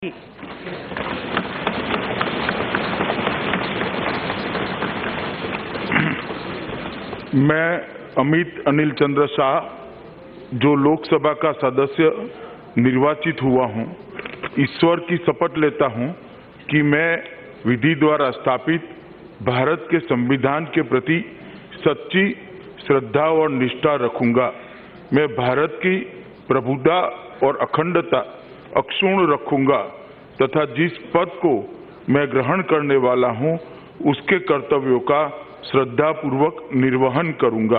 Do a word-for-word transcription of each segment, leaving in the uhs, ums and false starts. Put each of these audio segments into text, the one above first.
मैं अमित अनिल चंद्र शाह, जो लोकसभा का सदस्य निर्वाचित हुआ हूं, ईश्वर की शपथ लेता हूं कि मैं विधि द्वारा स्थापित भारत के संविधान के प्रति सच्ची श्रद्धा और निष्ठा रखूंगा। मैं भारत की प्रभुता और अखंडता अक्षुण्ण रखूंगा तथा जिस पद को मैं ग्रहण करने वाला हूं, उसके कर्तव्यों का श्रद्धापूर्वक निर्वहन करूंगा।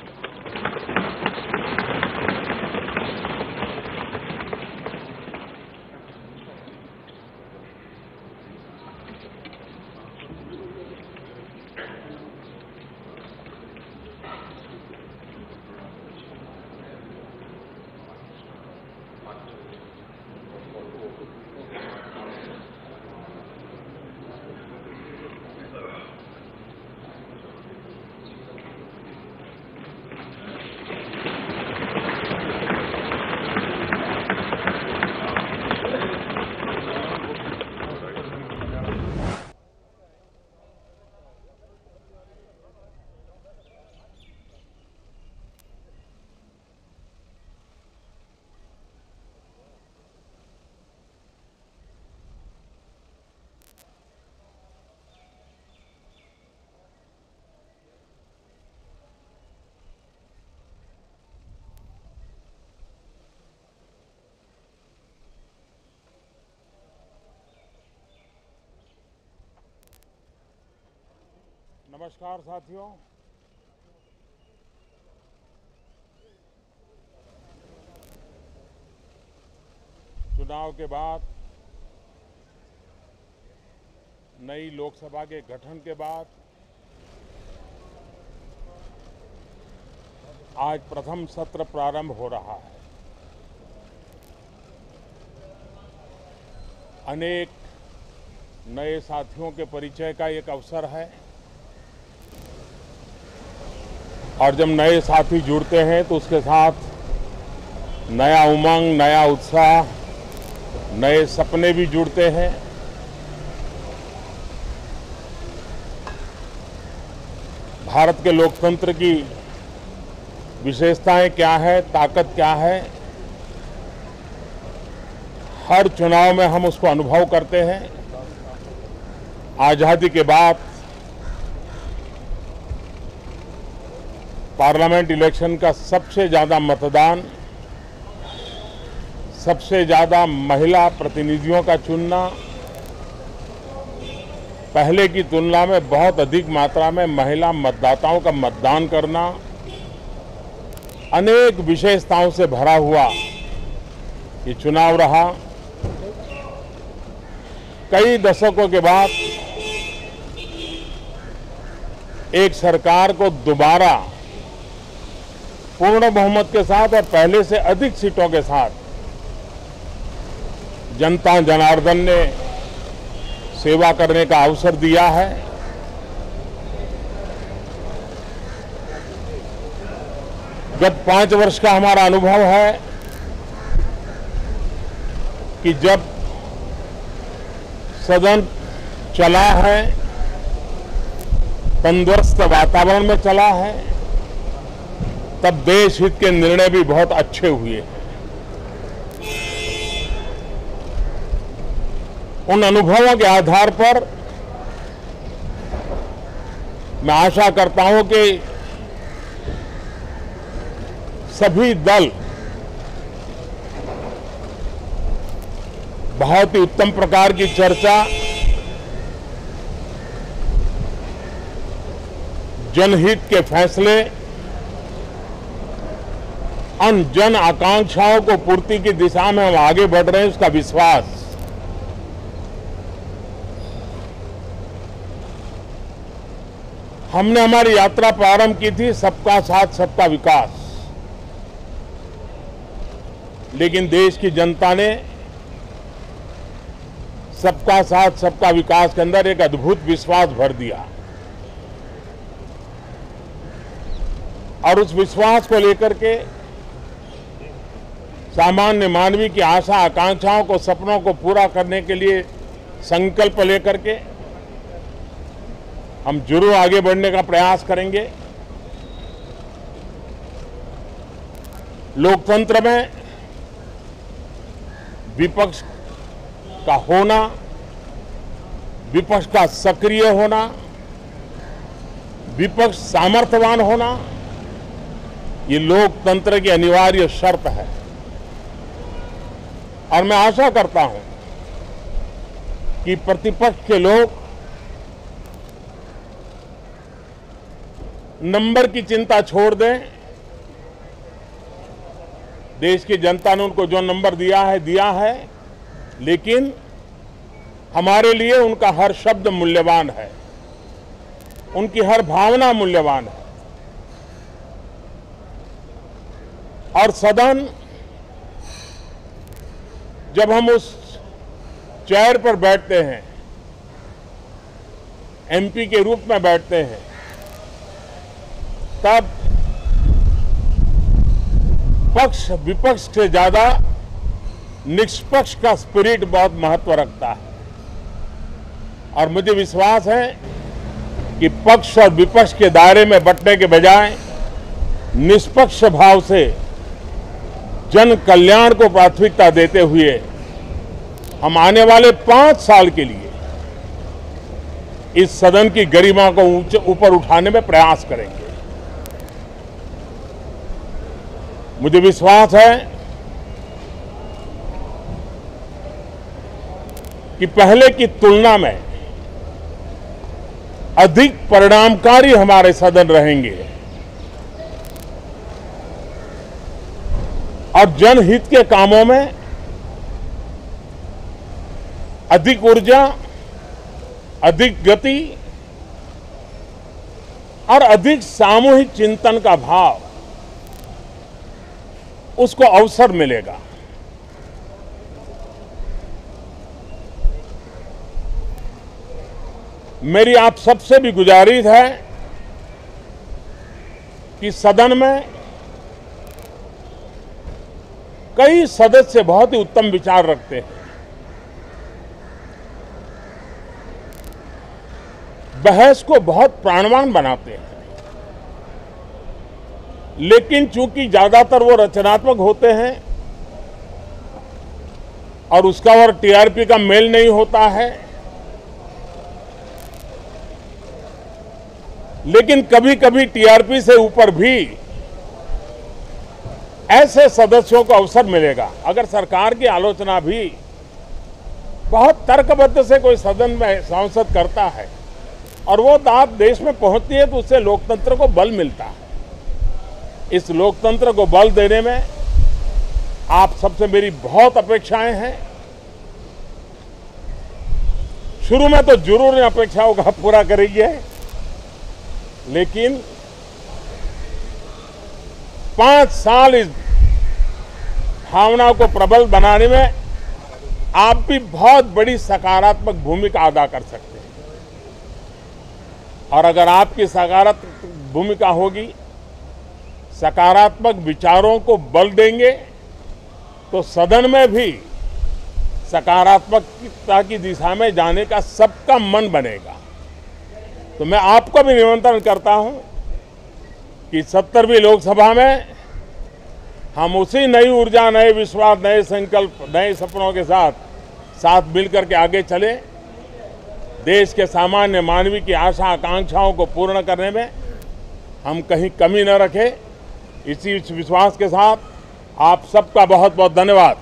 नमस्कार साथियों, चुनाव के बाद, नई लोकसभा के गठन के बाद आज प्रथम सत्र प्रारंभ हो रहा है। अनेक नए साथियों के परिचय का एक अवसर है और जब नए साथी जुड़ते हैं तो उसके साथ नया उमंग, नया उत्साह, नए सपने भी जुड़ते हैं। भारत के लोकतंत्र की विशेषताएं क्या है, ताकत क्या है, हर चुनाव में हम उसको अनुभव करते हैं। आजादी के बाद पार्लियामेंट इलेक्शन का सबसे ज्यादा मतदान, सबसे ज्यादा महिला प्रतिनिधियों का चुनना, पहले की तुलना में बहुत अधिक मात्रा में महिला मतदाताओं का मतदान करना, अनेक विशेषताओं से भरा हुआ ये चुनाव रहा। कई दशकों के बाद एक सरकार को दोबारा पूर्ण बहुमत के साथ और पहले से अधिक सीटों के साथ जनता जनार्दन ने सेवा करने का अवसर दिया है। गत पांच वर्ष का हमारा अनुभव है कि जब सदन चला है, तंदुरुस्त वातावरण में चला है, तब देश हित के निर्णय भी बहुत अच्छे हुए। उन अनुभवों के आधार पर मैं आशा करता हूं कि सभी दल बहुत ही उत्तम प्रकार की चर्चा, जनहित के फैसले, उन जन आकांक्षाओं को पूर्ति की दिशा में हम आगे बढ़ रहे हैं, उसका विश्वास हमने हमारी यात्रा प्रारंभ की थी सबका साथ सबका विकास, लेकिन देश की जनता ने सबका साथ सबका विकास के अंदर एक अद्भुत विश्वास भर दिया और उस विश्वास को लेकर के सामान्य मानवी की आशा आकांक्षाओं को, सपनों को पूरा करने के लिए संकल्प लेकर के हम जरूर आगे बढ़ने का प्रयास करेंगे। लोकतंत्र में विपक्ष का होना, विपक्ष का सक्रिय होना, विपक्ष सामर्थ्यवान होना, ये लोकतंत्र की अनिवार्य शर्त है। और मैं आशा करता हूं कि प्रतिपक्ष के लोग नंबर की चिंता छोड़ दें। देश की जनता ने उनको जो नंबर दिया है दिया है, लेकिन हमारे लिए उनका हर शब्द मूल्यवान है, उनकी हर भावना मूल्यवान है। और सदन, जब हम उस चेयर पर बैठते हैं, एमपी के रूप में बैठते हैं, तब पक्ष विपक्ष से ज्यादा निष्पक्ष का स्पिरिट बहुत महत्व रखता है। और मुझे विश्वास है कि पक्ष और विपक्ष के दायरे में बंटने के बजाय निष्पक्ष भाव से जन कल्याण को प्राथमिकता देते हुए हम आने वाले पांच साल के लिए इस सदन की गरिमा को ऊपर उठाने में प्रयास करेंगे। मुझे विश्वास है कि पहले की तुलना में अधिक परिणामकारी हमारे सदन रहेंगे और जनहित के कामों में अधिक ऊर्जा, अधिक गति और अधिक सामूहिक चिंतन का भाव, उसको अवसर मिलेगा। मेरी आप सबसे भी गुजारिश है कि सदन में कई सदस्य बहुत ही उत्तम विचार रखते हैं, बहस को बहुत प्राणवान बनाते हैं, लेकिन चूंकि ज्यादातर वो रचनात्मक होते हैं और उसका और टीआरपी का मेल नहीं होता है, लेकिन कभी कभी टीआरपी से ऊपर भी ऐसे सदस्यों को अवसर मिलेगा। अगर सरकार की आलोचना भी बहुत तर्कबद्ध से कोई सदन में सांसद करता है और वो बात देश में पहुंचती है, तो उससे लोकतंत्र को बल मिलता है। इस लोकतंत्र को बल देने में आप सबसे मेरी बहुत अपेक्षाएं हैं। शुरू में तो जरूर इन अपेक्षाओं का पूरा करेंगे, लेकिन पांच साल इस भावना को प्रबल बनाने में आप भी बहुत बड़ी सकारात्मक भूमिका अदा कर सकते हैं। और अगर आपकी सकारात्मक भूमिका होगी, सकारात्मक विचारों को बल देंगे, तो सदन में भी सकारात्मकता की दिशा में जाने का सबका मन बनेगा। तो मैं आपको भी निमंत्रण करता हूं कि सत्तरवीं लोकसभा में हम उसी नई ऊर्जा, नए विश्वास, नए संकल्प, नए सपनों के साथ साथ मिलकर के आगे चले। देश के सामान्य मानवी की आशा आकांक्षाओं को पूर्ण करने में हम कहीं कमी न रखें। इसी विश्वास के साथ आप सबका बहुत बहुत धन्यवाद।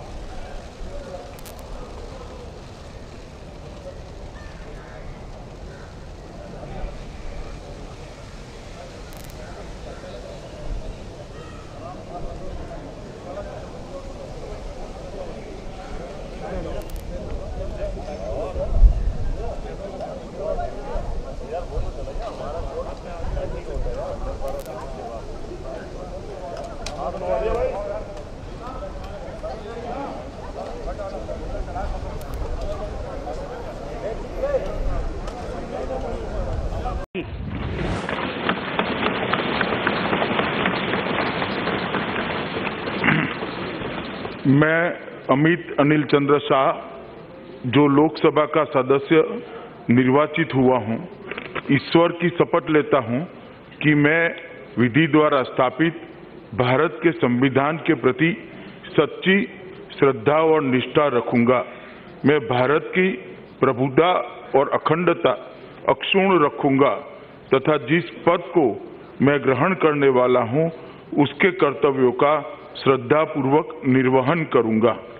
मैं अमित अनिल चंद्र शाह, जो लोकसभा का सदस्य निर्वाचित हुआ हूं, ईश्वर की शपथ लेता हूं कि मैं विधि द्वारा स्थापित भारत के संविधान के प्रति सच्ची श्रद्धा और निष्ठा रखूंगा। मैं भारत की प्रभुता और अखंडता अक्षुण्ण रखूंगा तथा जिस पद को मैं ग्रहण करने वाला हूं, उसके कर्तव्यों का श्रद्धापूर्वक निर्वहन करूंगा।